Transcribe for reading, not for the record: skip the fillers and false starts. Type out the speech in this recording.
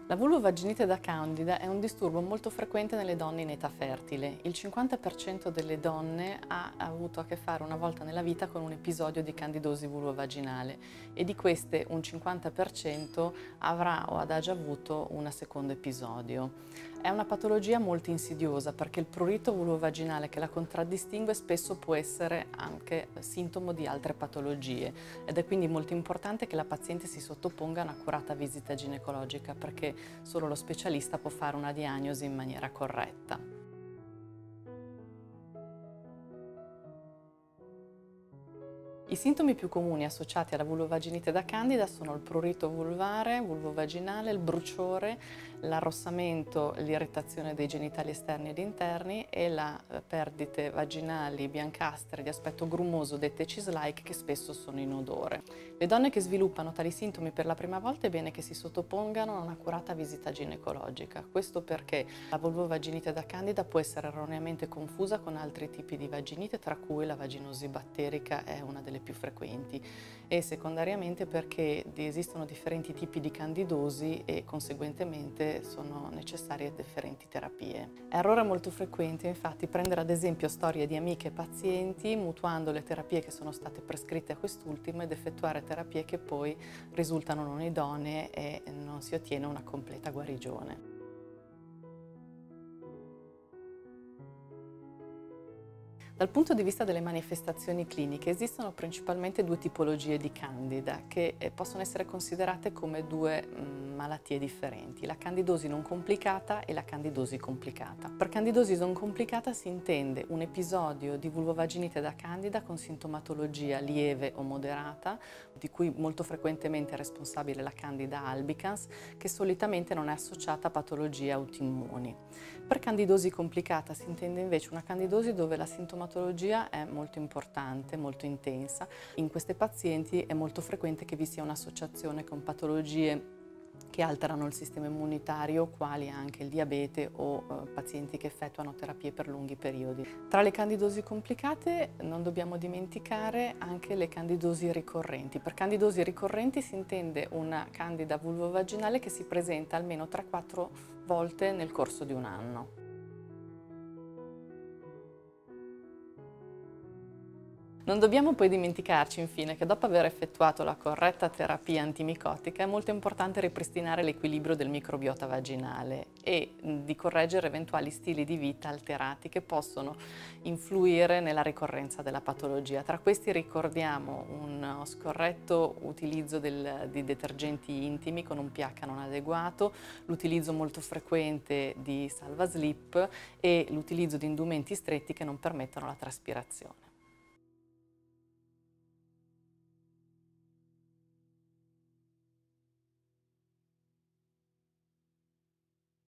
La vulvovaginite da candida è un disturbo molto frequente nelle donne in età fertile. Il 50% delle donne ha avuto a che fare una volta nella vita con un episodio di candidosi vulvovaginale e di queste un 50% avrà o ha già avuto un secondo episodio. È una patologia molto insidiosa perché il prurito vulvovaginale che la contraddistingue spesso può essere anche sintomo di altre patologie ed è quindi molto importante che la paziente si sottoponga a un'accurata visita ginecologica perché solo lo specialista può fare una diagnosi in maniera corretta. I sintomi più comuni associati alla vulvovaginite da candida sono il prurito vulvare, vulvovaginale, il bruciore, l'arrossamento, l'irritazione dei genitali esterni ed interni e la perdite vaginali biancastre di aspetto grumoso dette cis-like che spesso sono inodore. Le donne che sviluppano tali sintomi per la prima volta è bene che si sottopongano a un'accurata visita ginecologica. Questo perché la vulvovaginite da candida può essere erroneamente confusa con altri tipi di vaginite, tra cui la vaginosi batterica è una delle più frequenti e secondariamente perché esistono differenti tipi di candidosi e conseguentemente sono necessarie differenti terapie. È errore molto frequente infatti prendere ad esempio storie di amiche e pazienti mutuando le terapie che sono state prescritte a quest'ultimo ed effettuare terapie che poi risultano non idonee e non si ottiene una completa guarigione. Dal punto di vista delle manifestazioni cliniche esistono principalmente due tipologie di candida che possono essere considerate come due malattie differenti, la candidosi non complicata e la candidosi complicata. Per candidosi non complicata si intende un episodio di vulvovaginite da candida con sintomatologia lieve o moderata, di cui molto frequentemente è responsabile la Candida albicans, che solitamente non è associata a patologie autoimmuni. Per candidosi complicata si intende invece una candidosi dove la sintomatologia è molto importante, molto intensa. In queste pazienti è molto frequente che vi sia un'associazione con patologie che alterano il sistema immunitario, quali anche il diabete o pazienti che effettuano terapie per lunghi periodi. Tra le candidosi complicate non dobbiamo dimenticare anche le candidosi ricorrenti. Per candidosi ricorrenti si intende una candida vulvovaginale che si presenta almeno 3-4 volte nel corso di un anno. Non dobbiamo poi dimenticarci infine che dopo aver effettuato la corretta terapia antimicotica è molto importante ripristinare l'equilibrio del microbiota vaginale e di correggere eventuali stili di vita alterati che possono influire nella ricorrenza della patologia. Tra questi ricordiamo uno scorretto utilizzo di detergenti intimi con un pH non adeguato, l'utilizzo molto frequente di salva slip e l'utilizzo di indumenti stretti che non permettono la traspirazione.